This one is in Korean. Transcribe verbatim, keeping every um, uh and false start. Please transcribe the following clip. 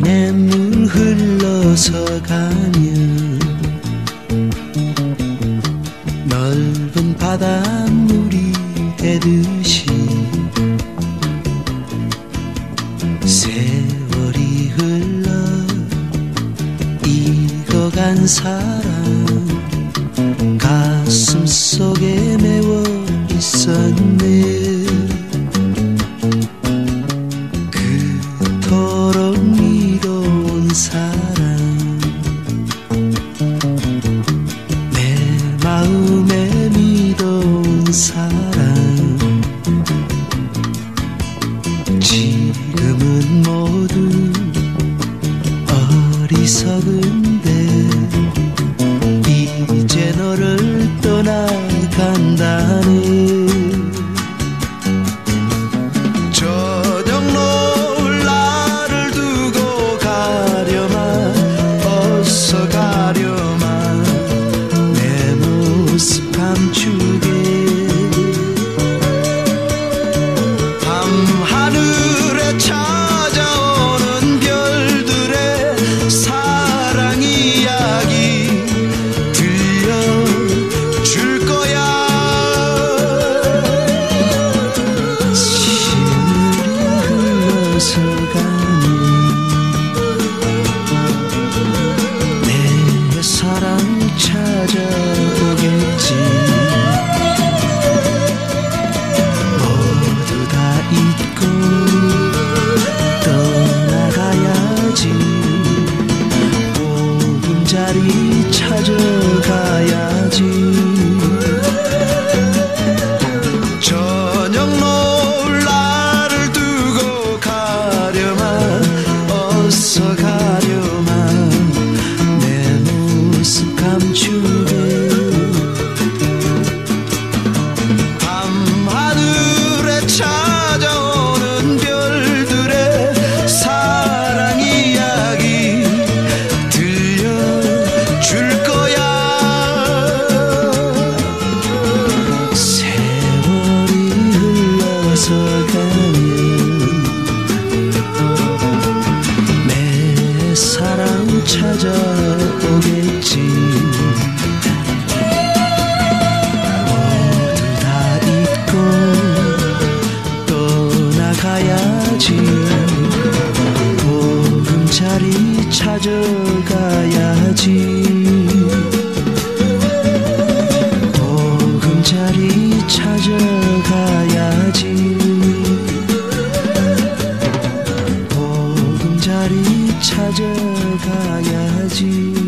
냇물 흘러서 가면 넓은 바닷물이 되듯이 세월이 흘러 익어간 사랑 가슴 속에 메워 있었네. 그토록 미뤄온 사랑 내 마음에 미뤄온 사랑 지금은 모두 어리석은데 이제 너를 떠나간다네. 저녁 노을 나를 두고 가려마 어서 가려마 내 모습 감추게. 밤하늘에 찾아오는 별들의 사랑 이야기 들려줄 거야. 시간이 흘러서 가는 내 사랑 찾아오겠지. 모두 다 잊고 떠나가야지. 보금자리 찾아가야지. 저녁 노을 나를 두고 가려마 어서 가려마 내 모습 감추게. 밤하늘에 찾아오는 별들의 사랑 이야기 들려줄 거야. 세월이 흘러서 가면 내 사랑 찾아오겠지. 모두 다 잊고 떠나가야지. 보금자리 찾아가야지. 보금자리 찾아가야지. 보금자리 찾아가야지.